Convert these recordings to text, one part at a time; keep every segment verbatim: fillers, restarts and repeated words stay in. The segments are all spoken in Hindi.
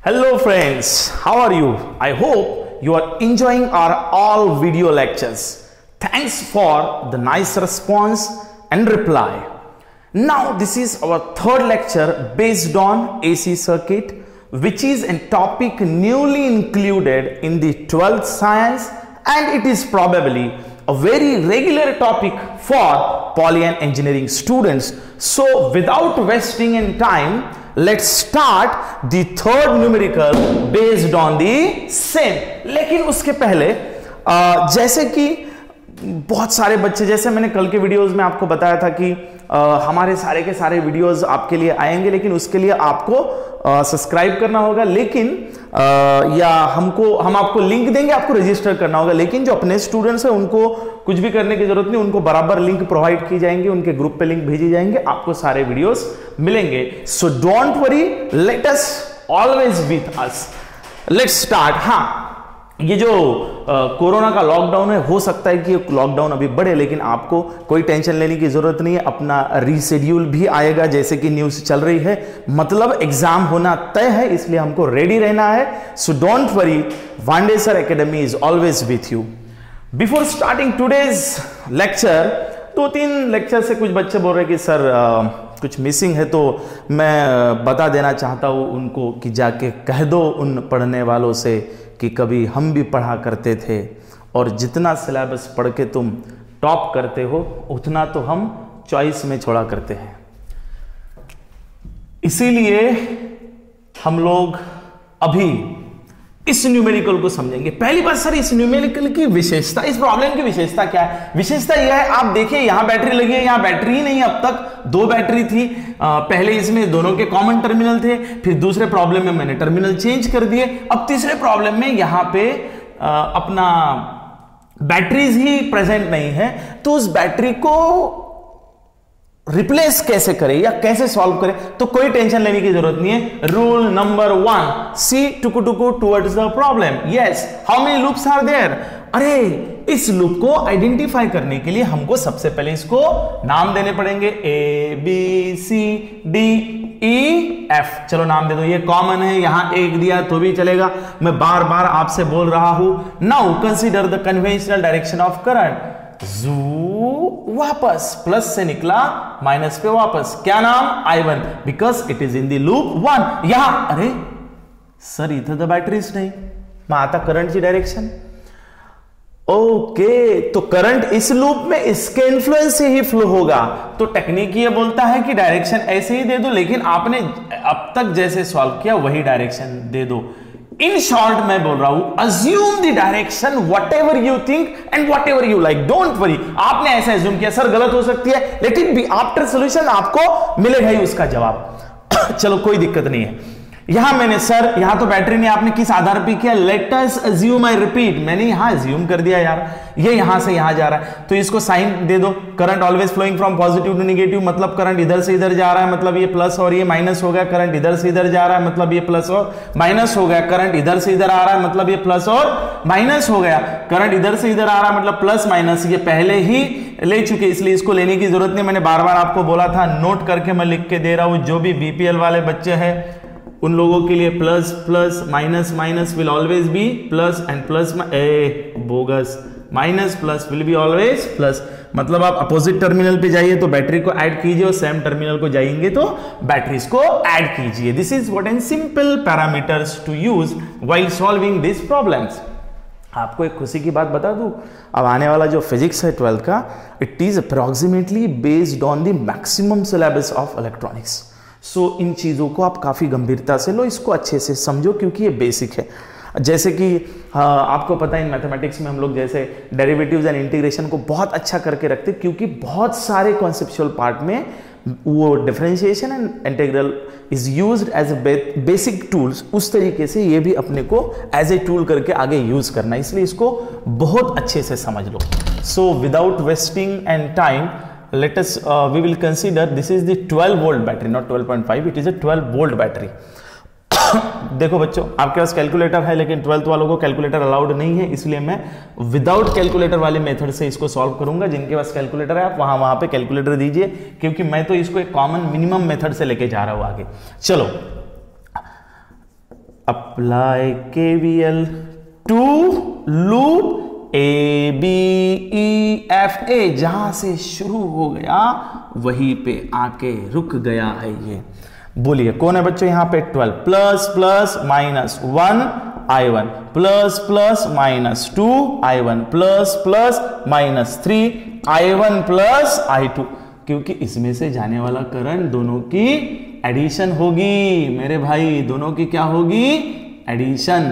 Hello friends, how are you? I hope you are enjoying our all video lectures. Thanks for the nice response and reply. Now this is our third lecture based on A C circuit, which is a topic newly included in the twelfth science, and it is probably a very regular topic for poly and engineering students. So without wasting any time, let's start the third numerical based on the same. लेकिन उसके पहले आ, जैसे कि बहुत सारे बच्चे, जैसे मैंने कल के वीडियोस में आपको बताया था कि आ, हमारे सारे के सारे वीडियोस आपके लिए आएंगे, लेकिन उसके लिए आपको सब्सक्राइब करना होगा, लेकिन आ, या हमको हम आपको लिंक देंगे, आपको रजिस्टर करना होगा। लेकिन जो अपने स्टूडेंट्स हैं उनको कुछ भी करने की जरूरत नहीं, उनको बराबर लिंक प्रोवाइड की जाएंगे, उनके ग्रुप पे लिंक भेजी जाएंगे, आपको सारे वीडियोस मिलेंगे। So don't worry, let us always with us. Let's start. हाँ, ये जो कोरोना का लॉकडाउन है, हो सकता है कि लॉकडाउन अभी बढ़े, लेकिन आपको कोई टेंशन लेने की जरूरत नहीं है। अपना रीशेड्यूल भी आएगा, जैसे कि न्यूज़ चल रही है, मतलब एग्जाम होना तय है, इसलिए हमको रेडी रहना है। So don't worry, Bhande sir academy is always with you. Before starting today's lecture, दो तीन लेक्चर से कुछ बच्चे बोल रहे कि सर आ, कुछ मिसिंग है, तो मैं बता देना चाहता हूँ उनको कि जाके कह दो उन पढ़ने वालों से कि कभी हम भी पढ़ा करते थे, और जितना सिलेबस पढ़ के तुम टॉप करते हो उतना तो हम चॉइस में छोड़ा करते हैं। इसीलिए हम लोग अभी इस न्यूमेरिकल को समझेंगे। पहली बात सर, इस न्यूमेरिकल की विशेषता, इस प्रॉब्लम की विशेषता क्या है? विशेषता यह है, आप देखिए यहां बैटरी लगी है, यहां बैटरी ही नहीं है। अब तक दो बैटरी थी, आ, पहले इसमें दोनों के कॉमन टर्मिनल थे, फिर दूसरे प्रॉब्लम में मैंने टर्मिनल चेंज कर दिए। अब तीसरे प्रॉब्लम में यहां पे आ, अपना बैटरीज ही प्रेजेंट नहीं है, तो उस बैटरी को रिप्लेस कैसे करें या कैसे सॉल्व करें, तो कोई टेंशन लेने की जरूरत नहीं है। रूल नंबर वन, सी टुकु टुकु towards the problem. Yes, how many loops are there? अरे इस लूप को आइडेंटिफाई करने के लिए हमको सबसे पहले इसको नाम देने पड़ेंगे, A B C D E F. चलो नाम दे दो, ये कॉमन है, यहां एक दिया तो भी चलेगा, मैं बार बार आपसे बोल रहा हूं। Now consider the conventional direction of current. जू वापस प्लस से निकला माइनस पे वापस, क्या नाम? I one, because it is in the loop one. यहां अरे सर इथं द बॅटरीच नाही, मग आता करंटची डायरेक्शन। ओके, तो करंट इस लूप में इसके इन्फ्लुएंस से ही फ्लो होगा, तो टेक्निक ये बोलता है कि डायरेक्शन ऐसे ही दे दो, लेकिन आपने अब तक जैसे सॉल्व किया वही डायरेक्शन दे दो। इन शॉर्ट मैं बोल रहा हूं, assume the direction whatever you think and whatever you like, don't worry. आपने ऐसा अज्यूम किया, सर गलत हो सकती है, let it be, after solution आपको मिलेगा ही उसका जवाब। चलो कोई दिक्कत नहीं है। यहां मैंने सर, यहां तो बैटरी नहीं, आपने किस आधार पे किया? Let us assume, I repeat, मैंने यहां अज्यूम कर दिया यार, ये यहां से यहां जा रहा है, तो इसको साइन दे दो। Current always flowing from positive to negative, मतलब करंट इधर से इधर जा रहा है, मतलब ये प्लस और ये माइनस हो गया। करंट इधर से इधर जा रहा है, मतलब ये प्लस और माइनस हो गया। करंट इधर से इधर आ रहा है, मतलब ये प्लस और माइनस हो गया। करंट इधर से इधर आ रहा है, मतलब प्लस माइनस, ये पहले ही ले चुके, इसलिए इसको लेने की जरूरत नहीं। मैंने बार बार आपको बोला था, नोट करके मैं लिख के दे रहा हूं। जो भी बीपीएल वाले बच्चे हैं उन लोगों के लिए plus plus minus minus will always be plus, and plus a bogus, minus plus will be always plus. मतलब आप अपोजिट टर्मिनल पे जाइए तो बैटरी को ऐड कीजिए, और सेम टर्मिनल को जाएंगे तो बैटरीज को ऐड कीजिए। This is what an simple parameters to use while solving this problems. आपको एक खुशी की बात बता दूं, अब आने वाला जो फिजिक्स है ट्वेल्थ का, it is approximately based on the maximum syllabus of electronics. So so, इन चीज़ों को आप काफ़ी गंभीरता से लो, इसको अच्छे से समझो, क्योंकि ये बेसिक है। जैसे कि हाँ, आपको पता है इन मैथमेटिक्स में हम लोग जैसे डेरिवेटिव्स एंड इंटीग्रेशन को बहुत अच्छा करके रखते, क्योंकि बहुत सारे कॉन्सेप्चुअल पार्ट में वो differentiation and integral is used as a basic tools, उस तरीके से ये भी अपने को एज ए टूल करके आगे यूज करना, इसलिए इसको बहुत अच्छे से समझ लो। So without wasting and time, let us uh, we will consider this is the twelve volt battery, not twelve point five, it is a twelve volt battery। देखो बच्चों, आपके पास कैलकुलेटर है, लेकिन ट्वेल्थ वालों को कैलकुलेटर अलाउड नहीं है, इसलिए मैं विदाउट कैलकुलेटर वाले मेथड से इसको सॉल्व करूंगा। जिनके पास कैलकुलेटर है आप वहां वहां पे कैलकुलेटर दीजिए, क्योंकि मैं तो इसको एक कॉमन मिनिमम मेथड से लेके जा रहा हूं आगे। चलो, अब apply KVL to loop A B E F A, जहां से शुरू हो गया वहीं पे आके रुक गया है ये। बोलिए कौन है बच्चों यहां पे? Twelve plus plus minus one I one plus plus minus two I one plus plus minus three I one plus I two, क्योंकि इसमें से जाने वाला करंट दोनों की एडिशन होगी मेरे भाई, दोनों की क्या होगी? एडिशन।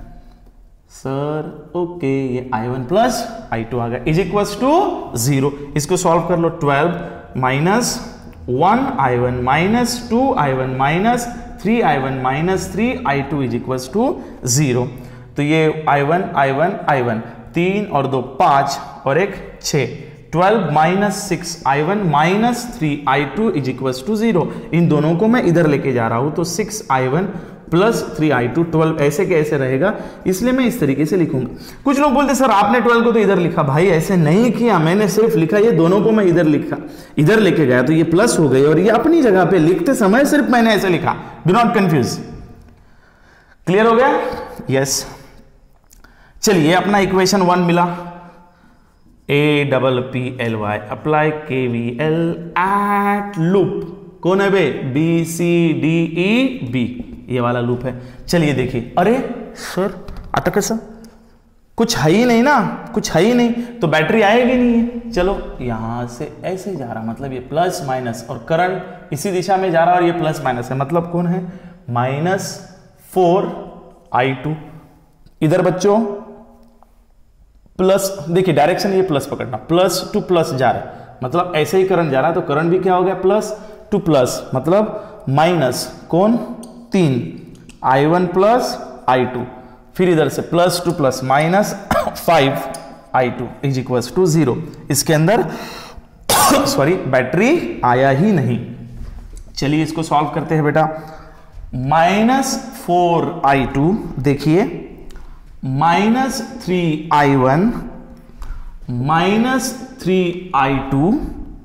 सर ओके, ये I one plus I two आ गया इज इक्वल टू जीरो। इसको सॉल्व कर लो। Twelve minus one I one minus two I one minus three I one minus three I two is equal to zero. तो ये I one I one I one, तीन और दो पांच और एक छः। Twelve minus six I one minus three I two is equal to zero. इन दोनों को मैं इधर लेके जा रहा हूं तो six I one plus three I two, twelve ऐसे कैसे रहेगा, इसलिए मैं इस तरीके से लिखूंगा। कुछ लोग बोलते सर आपने ट्वेल्व को तो इधर लिखा, भाई ऐसे नहीं किया, मैंने सिर्फ लिखा ये दोनों को मैं इधर लिखा, इधर लेके गया तो ये प्लस हो गए और ये अपनी जगह पे लिखते समय सिर्फ मैंने ऐसे लिखा। Do not confuse. क्लियर हो गया? यस। चलिए अपना इक्वेशन वन मिला, A double P L Y apply K V L at loop. कौन है बे? B C D E B, ये वाला लूप है। चलिए देखिए, अरे सर आता कैसा? कुछ है ही नहीं ना, कुछ है ही नहीं तो बैटरी आएगी नहीं है। चलो यहां से ऐसे जा रहा, मतलब ये प्लस माइनस और करंट इसी दिशा में जा रहा और ये प्लस माइनस है, मतलब कौन है? Minus four I two. इधर बच्चों प्लस, देखिए डायरेक्शन ये प्लस पकड़ना, प्लस टू प्लस जा रहा है, मतलब ऐसे ही करंट जा रहा है तो करंट भी क्या हो गया? प्लस टू प्लस, मतलब माइनस कौन? तीन I one plus I two, फिर इधर से plus two plus minus five I two is equal to zero. इसके अंदर सॉरी बैटरी आया ही नहीं। चलिए इसको सॉल्व करते हैं बेटा। माइनस फोर आई टू, देखिए minus three I one minus three I two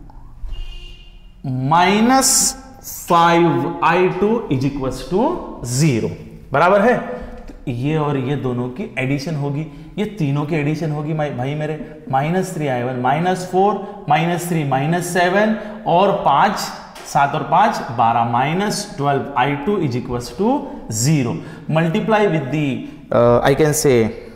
minus five I two is equal to zero, बराबर है। तो ये और ये दोनों की एडिशन होगी, ये तीनों की एडिशन होगी भाई मेरे। Minus three I one minus four minus three minus seven और पांच, सात और पांच बारह, minus twelve I two is equal to zero. Multiply with the I can say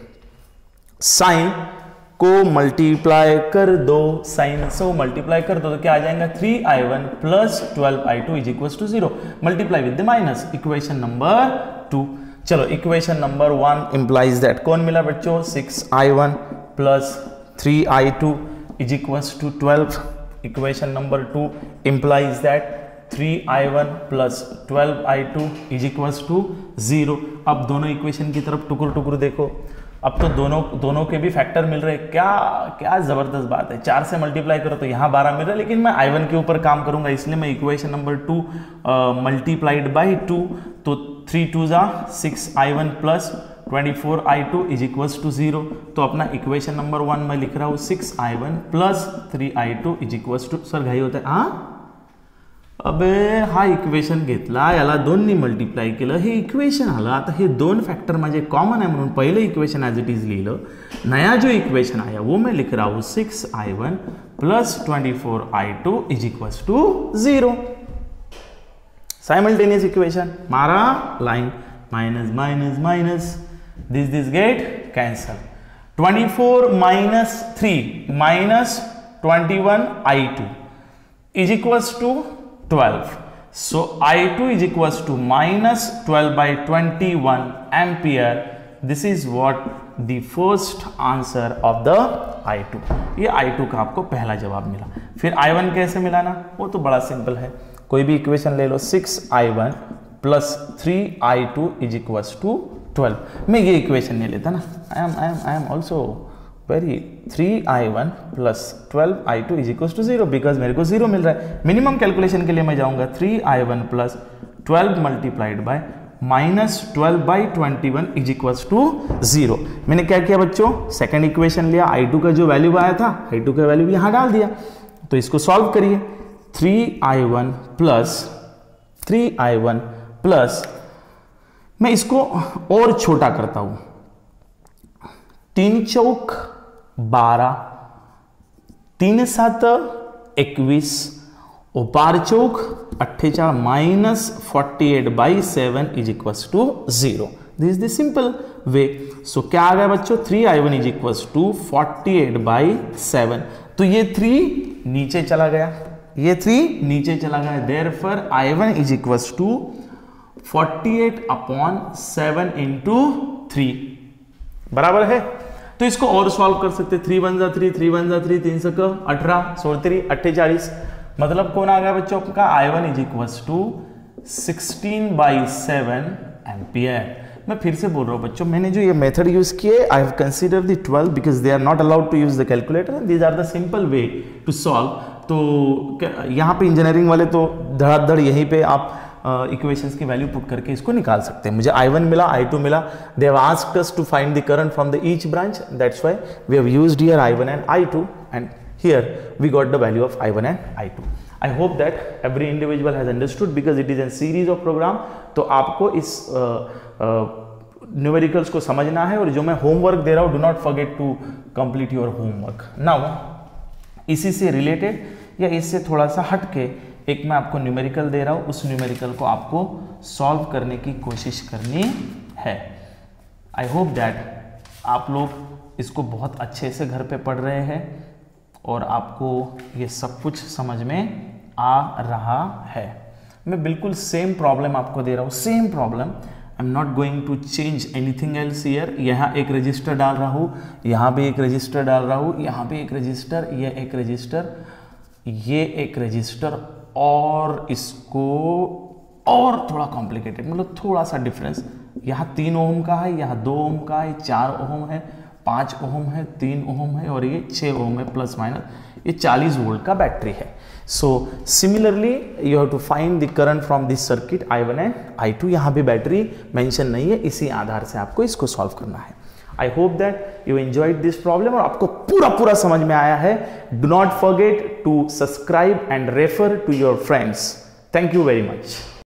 sign को मल्टीप्लाई कर दो, साइन से मल्टीप्लाई कर दो तो क्या आ जाएगा? Three I one plus twelve I two is equal to zero. Multiply with the minus, equation number two. चलो equation number one implies that, कौन मिला बच्चों? Six I one plus three I two is equal to twelve. Equation number two implies that three I one plus twelve I two is equal to zero. अब दोनों इक्वेशन की तरफ टुकुर टुकुर देखो, अब तो दोनों दोनों के भी फैक्टर मिल रहे हैं। क्या क्या जबरदस्त बात है, चार से मल्टीप्लाई करो तो यहाँ बारह मिल रहा है, लेकिन मैं आई वन के ऊपर काम करूंगा इसलिए मैं equation number two multiplied by two, तो थ्री टू जा six I one plus twenty four I two is equals to zero. तो अपना इक्वेशन नंबर वन में लिख रहा हूँ six I one plus three I two is equals to, sir घाई होता है हाँ, अबे हा इक्वेशन घेतला, याला दोननी मल्टिप्लाय केलं, हे इक्वेशन आलं। आता हे दोन फॅक्टर माझे कॉमन आहे म्हणून पहिलं इक्वेशन ॲज इट इज लिहिलं। नया जो इक्वेशन आया वो मैं लिख रहा हूँ six I one plus twenty four I two is equals to zero. Simultaneous equation मारा line, minus minus minus, this this get cancel. Twenty four minus three minus twenty one I two is equals to twelve. So I two is equals to minus twelve by twenty-one ampere. This is what the first answer of the I two. ये I two का आपको पहला जवाब मिला। फिर I one कैसे मिला ना, वो तो बड़ा सिंपल है, कोई भी इक्वेशन ले लो, six I one plus three I two is equals to twelve. मैं ये इक्वेशन नहीं लेता ना, I am I am I am also very three I one plus twelve I two is equals to zero, because मेरे को जीरो मिल रहा है। मिनिमम कैलकुलेशन के लिए मैं जाऊंगा three I one plus twelve multiplied by minus twelve by twenty one is equals to zero. मैंने क्या किया बच्चों, सेकंड इक्वेशन लिया, आई टू का जो वैल्यू आया था आई टू का वैल्यू यहां डाल दिया। तो इसको सॉल्व करिए, three I one plus three I one plus मैं इसको और छोटा करता हूं, तीन चौक बारह, तीन सात इक्कीस और बार चौक अट्ठेचार minus forty eight by seven is equal to zero. This is the simple way. So क्या आ गया बच्चों, three I one is equal to forty eight by seven. तो ये थ्री नीचे चला गया, ये थ्री नीचे चला गया, therefore I one is equal to forty eight upon seven into three बराबर है। तो इसको और सॉल्व कर सकते, थ्री वन जा थ्री, थ्री वन जा थ्री, तीन सौ अठारह, सोलह थ्री अट्ठेचालीस, मतलब कौन आ गया बच्चों आपका I one is equal to sixteen by seven ampere. मैं फिर से बोल रहा हूं बच्चों, मैंने जो ये मेथड यूज किए, I have consider the twelve because they are not allowed to use the calculator, these are the simple way to solve. तो यहाँ पे इंजीनियरिंग वाले तो धड़ाधड़ यहीं पे आप इक्वेशंस uh, की वैल्यू पुट करके इसको निकाल सकते हैं। मुझे आई वन मिला, आई टू मिला, they have asked us to find the current from the each branch, that's why we have used here I one and I two and here we got the value of I one and I two. I hope that every individual has understood because it is an series of program. तो आपको इस न्यूमेरिकल्स uh, uh, को समझना है, और जो मैं होमवर्क दे रहा हूँ, do not forget to complete your homework. Now इसी से रिलेटेड या इससे थोड़ा सा हटके एक मैं आपको न्यूमेरिकल दे रहा हूं, उस न्यूमेरिकल को आपको सॉल्व करने की कोशिश करनी है। आई होप दैट आप लोग इसको बहुत अच्छे से घर पे पढ़ रहे हैं और आपको ये सब कुछ समझ में आ रहा है। मैं बिल्कुल सेम प्रॉब्लम आपको दे रहा हूं, same problem, I am not going to change anything else here. यहाँ एक रजिस्टर डाल रहा हूँ, यहाँ पे एक रजिस्टर डाल रहा हूँ, यहाँ पे एक रजिस्टर, ये एक रजिस्टर, ये एक रजिस्टर, और इसको और थोड़ा कॉम्प्लिकेटेड, मतलब थोड़ा सा डिफरेंस, यहाँ तीन ओम का है, यहाँ दो ओम का है, चार ओम है, पाँच ओम है, तीन ओम है, और ये छः ओम है प्लस माइनस, ये चालीस वोल्ट का बैटरी है। So similarly you have to find the current from this circuit I one and I two. यहाँ भी बैटरी मेंशन नहीं है, इसी आधार से आपको इसको सॉल्व करना है। I hope that you enjoyed this problem और आपको पूरा पूरा समझ में आया है। Do not forget to subscribe and refer to your friends. Thank you very much.